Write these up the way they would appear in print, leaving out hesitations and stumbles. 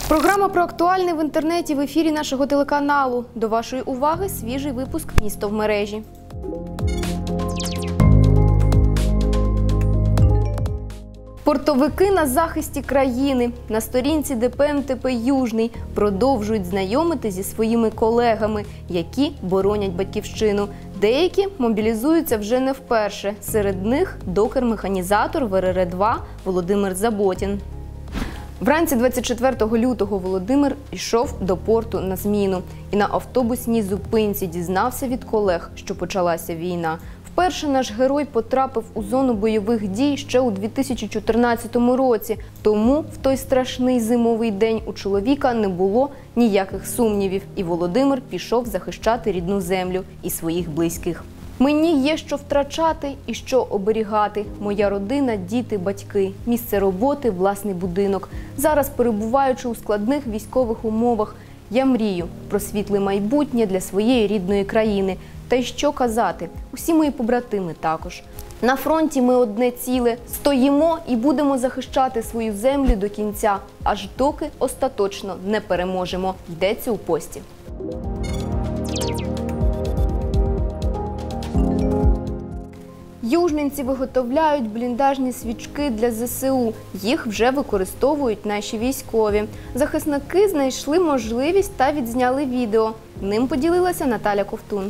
Програма про актуальне в інтернеті в ефірі нашого телеканалу. До вашої уваги свіжий випуск «Місто в мережі». Портовики на захисті країни. На сторінці ДП Южний продовжують знайомити зі своїми колегами, які боронять батьківщину. Деякі мобілізуються вже не вперше. Серед них докер-механізатор ВРР-2 Володимир Заботін. Вранці 24 лютого Володимир йшов до порту на зміну. І на автобусній зупинці дізнався від колег, що почалася війна. Вперше наш герой потрапив у зону бойових дій ще у 2014 році. Тому в той страшний зимовий день у чоловіка не було ніяких сумнівів. І Володимир пішов захищати рідну землю і своїх близьких. Мені є що втрачати і що оберігати. Моя родина, діти, батьки, місце роботи, власний будинок. Зараз, перебуваючи у складних військових умовах, я мрію про світле майбутнє для своєї рідної країни. Та й що казати, усі мої побратими також. На фронті ми одне ціле. Стоїмо і будемо захищати свою землю до кінця, аж доки остаточно не переможемо. Йдеться у пості. Южненці виготовляють бліндажні свічки для ЗСУ. Їх вже використовують наші військові. Захисники знайшли можливість та відзняли відео. Ним поділилася Наталя Ковтун.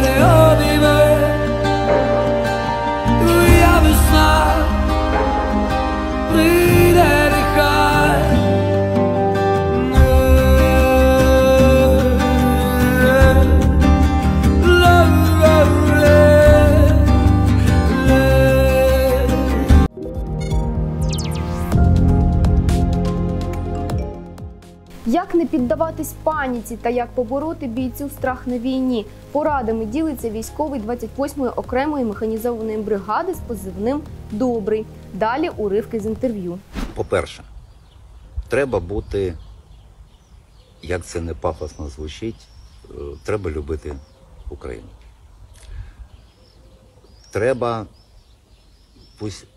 Як не піддаватись паніці та як побороти бійцю страх на війні? Порадами ділиться військовий 28-ї окремої механізованої бригади з позивним «Добрий». Далі уривки з інтерв'ю. По-перше, треба бути, як це не пафосно звучить, треба любити Україну. Треба, пусть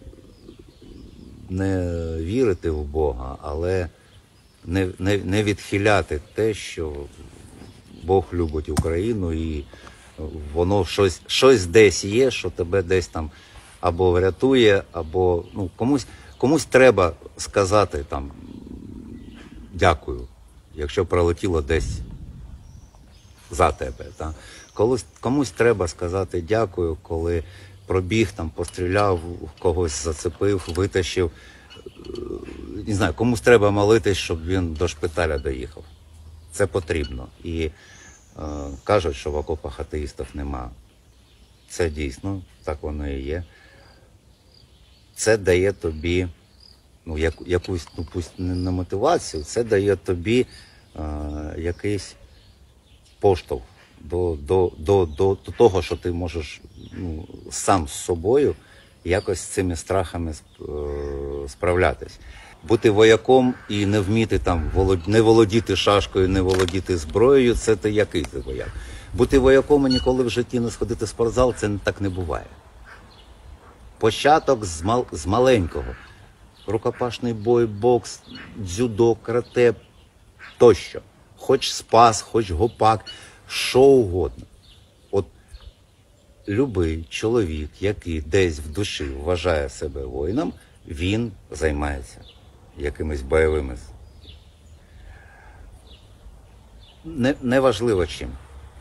не вірити в Бога, але не відхиляти те, що Бог любить Україну і воно щось десь є, що тебе десь там або врятує, або комусь треба сказати там дякую, якщо пролетіло десь за тебе. Та? Комусь треба сказати дякую, коли пробіг, там, постріляв, когось зацепив, витащив. Не знаю, комусь треба молитись, щоб він до шпиталя доїхав. Це потрібно. І кажуть, що в окопах атеїстів нема. Це дійсно, так воно і є. Це дає тобі якусь, пусть не мотивацію, це дає тобі якийсь поштовх до того, що ти можеш сам з собою якось з цими страхами справлятись. Бути вояком і не вміти там не володіти шашкою, не володіти зброєю, це ти який ти вояк. Бути вояком і ніколи в житті не сходити в спортзал, це так не буває. Початок з маленького. Рукопашний бой, бокс, дзюдо, карате, тощо. Хоч спас, хоч гопак, що угодно. От любий чоловік, який десь в душі вважає себе воїном, він займається якимись бойовими. Неважливо чим.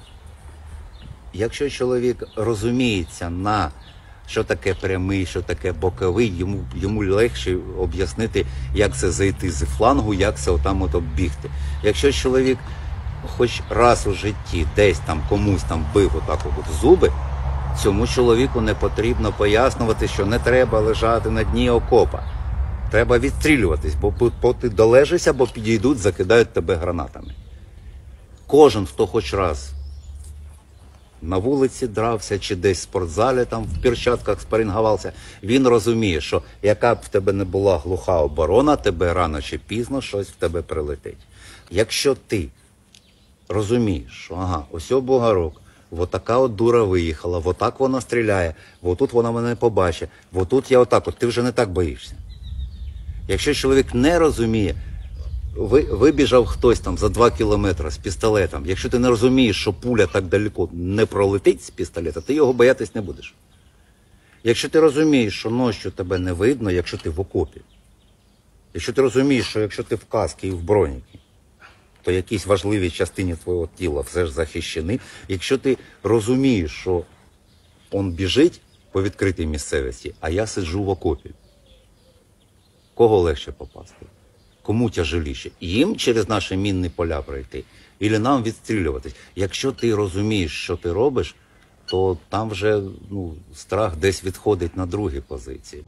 Якщо чоловік розуміється на що таке прямий, що таке боковий, йому легше об'яснити, як це зайти з флангу, як це отам оббігти. Якщо чоловік хоч раз у житті десь там комусь там бив отак от зуби, цьому чоловіку не потрібно пояснювати, що не треба лежати на дні окопа. Треба відстрілюватись, бо ти долежишся, бо підійдуть, закидають тебе гранатами. Кожен, хто хоч раз на вулиці дрався, чи десь в спортзалі там в перчатках спарингувався, він розуміє, що яка б в тебе не була глуха оборона, тебе рано чи пізно щось в тебе прилетить. Якщо ти розумієш, що ага, ось бугорок, вот така от дура виїхала, вот так вона стріляє, вот тут вона мене побачить, вот тут я отак, от ти вже не так боїшся. Якщо чоловік не розуміє, Вибіжав хтось там за 2 кілометри з пістолетом. Якщо ти не розумієш, що пуля так далеко не пролетить з пістолета, ти його боятись не будеш. Якщо ти розумієш, що ночі тебе не видно, якщо ти в окопі, якщо ти розумієш, що якщо ти в касці і в броніки, то якісь важливі частини твого тіла все ж захищені. Якщо ти розумієш, що він біжить по відкритій місцевості, а я сиджу в окопі, кого легше попасти? Кому тяжеліше? Їм через наші мінні поля пройти? Або нам відстрілюватись? Якщо ти розумієш, що ти робиш, то там вже страх десь відходить на другі позиції.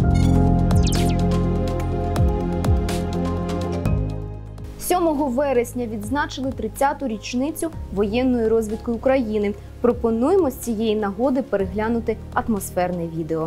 «7 вересня відзначили 30-ту річницю воєнної розвідки України. Пропонуємо з цієї нагоди переглянути атмосферне відео.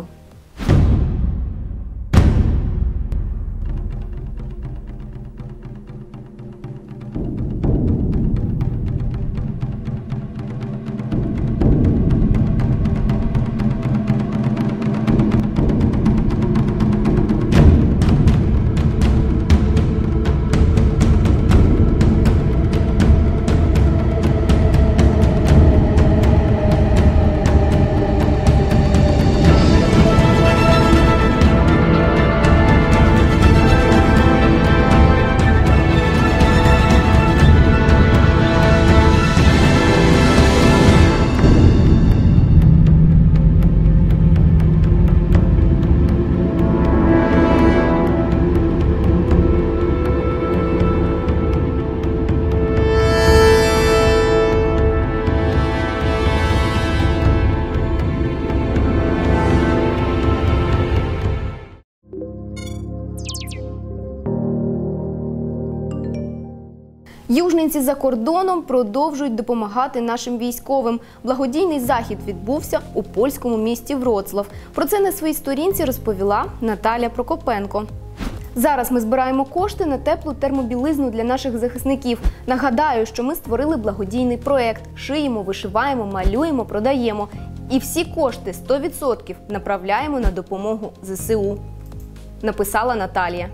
Южненці за кордоном продовжують допомагати нашим військовим. Благодійний захід відбувся у польському місті Вроцлав. Про це на своїй сторінці розповіла Наталя Прокопенко. Зараз ми збираємо кошти на теплу термобілизну для наших захисників. Нагадаю, що ми створили благодійний проєкт. Шиємо, вишиваємо, малюємо, продаємо. І всі кошти 100% направляємо на допомогу ЗСУ. Написала Наталія.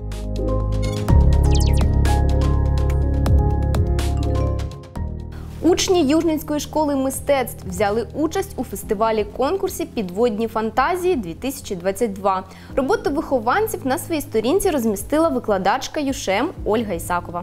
Учні Южненської школи мистецтв взяли участь у фестивалі-конкурсі «Підводні фантазії-2022». Роботу вихованців на своїй сторінці розмістила викладачка ЮШМ Ольга Ісакова.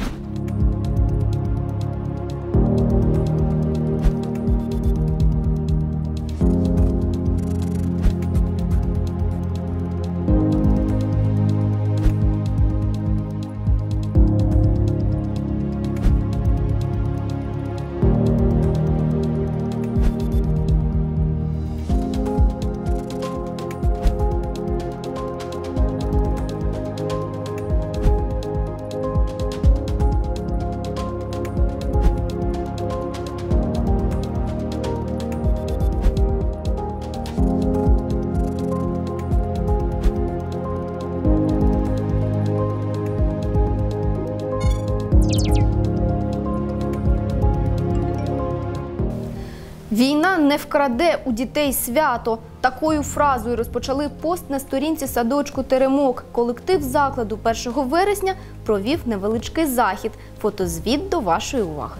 «Війна не вкраде у дітей свято». Такою фразою розпочали пост на сторінці садочку «Теремок». Колектив закладу 1 вересня провів невеличкий захід. Фотозвіт до вашої уваги.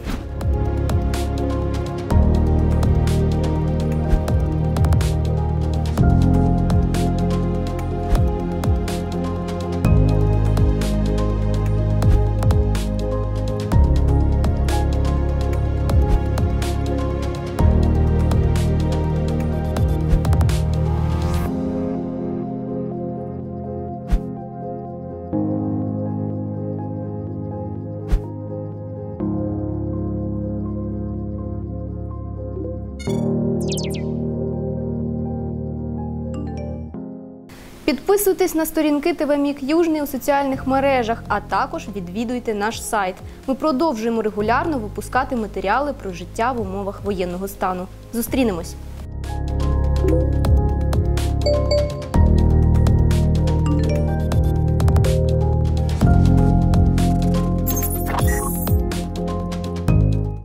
Підписуйтесь на сторінки ТВ Мік Южний у соціальних мережах, а також відвідуйте наш сайт. Ми продовжуємо регулярно випускати матеріали про життя в умовах воєнного стану. Зустрінемось!